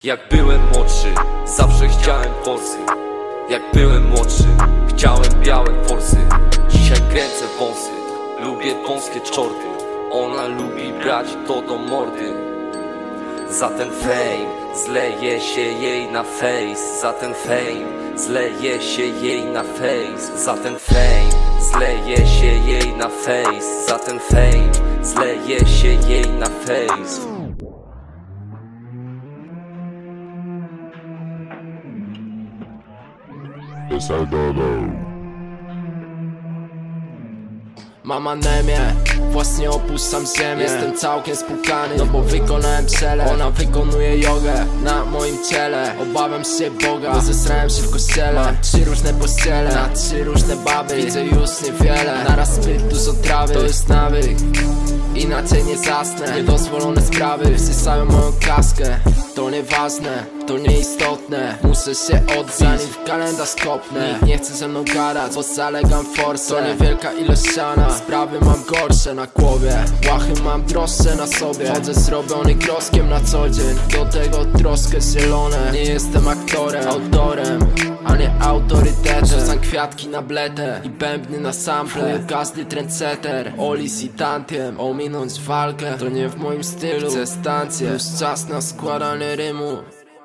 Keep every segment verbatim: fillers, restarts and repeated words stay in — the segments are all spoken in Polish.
Jak byłem młodszy, zawsze chciałem forsy. Jak byłem młodszy, chciałem białe forsy. Dzisiaj kręcę wąsy, lubię wąskie czorty. Ona lubi brać to do mordy. Za ten fame zleje się jej na face. Za ten fame zleje się jej na face. Za ten fame zleje się jej na face. Za ten fame zleje się jej na face. Mam anemię, właśnie opuszczam ziemię. Jestem całkiem spłukany, no bo wykonałem przelew. Ona wykonuje jogę na moim ciele. Obawiam się Boga, bo zesrałem się w kościele. Mam trzy różne pościele, na trzy różne baby. Widzę już niewiele, naraz zbyt dużo trawy. To jest nawyk, inaczej nie zasnę. Niedozwolone sprawy wsysają moją kaskę. To nieważne, to nieistotne. Muszę się oddać, zanim w kalendarz kopnę. Nikt nie chce ze mną gadać, bo zalegam forsę. To niewielka ilość siana, sprawy mam gorsze na głowie. Łachy mam droższe na sobie. Chodzę zrobiony groskiem na co dzień. Do tego troszkę zielone. Nie jestem aktorem, autorem, a nie autorytetem. Rzucam kwiatki na bletę i bębny na sample. Każdy trendsetter, olis i tantiem. Ominąć walkę, to nie w moim stylu. Chcę stancję, już czas na składanie rymu.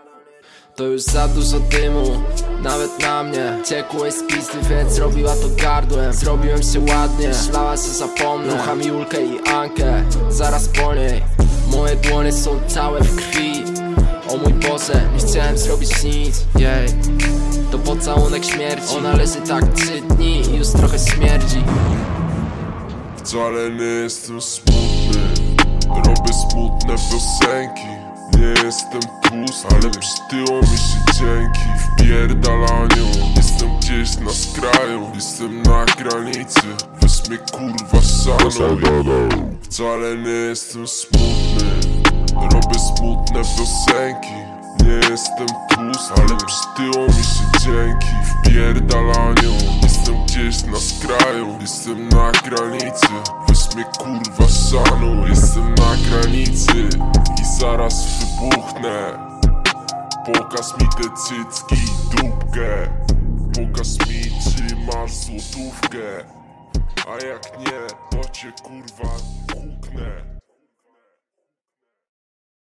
To już za dużo dymu, nawet na mnie. Ciekłeś z pizdy, więc robiła to gardłem. Zrobiłem się ładnie, szlała się zapomnę. Rucham Julkę i Ankę, zaraz po niej. Moje dłonie są całe w krwi. O mój Boże, nie chciałem zrobić nic, jej. To pocałunek śmierci. Ona leży tak trzy dni i już trochę śmierdzi. Wcale nie jestem smutny, robię smutne piosenki. Nie jestem tłusty, ale przytyło mi się dzięki wpierdalaniu. Jestem gdzieś na skraju, jestem na granicy. Weź mnie kurwa szanuj. Wcale nie jestem smutny, robię smutne piosenki. Nie jestem tłusty, ale przytyło mi się dzięki wpierdalaniu. Jestem gdzieś na skraju, jestem na granicy. Weź mnie kurwa szanuj. Jestem na granicy i zaraz wybuchnę. Pokaż mi te cycki i dupkę. Pokaż mi, czy masz złotówkę. A jak nie, to cię kurwa huknę.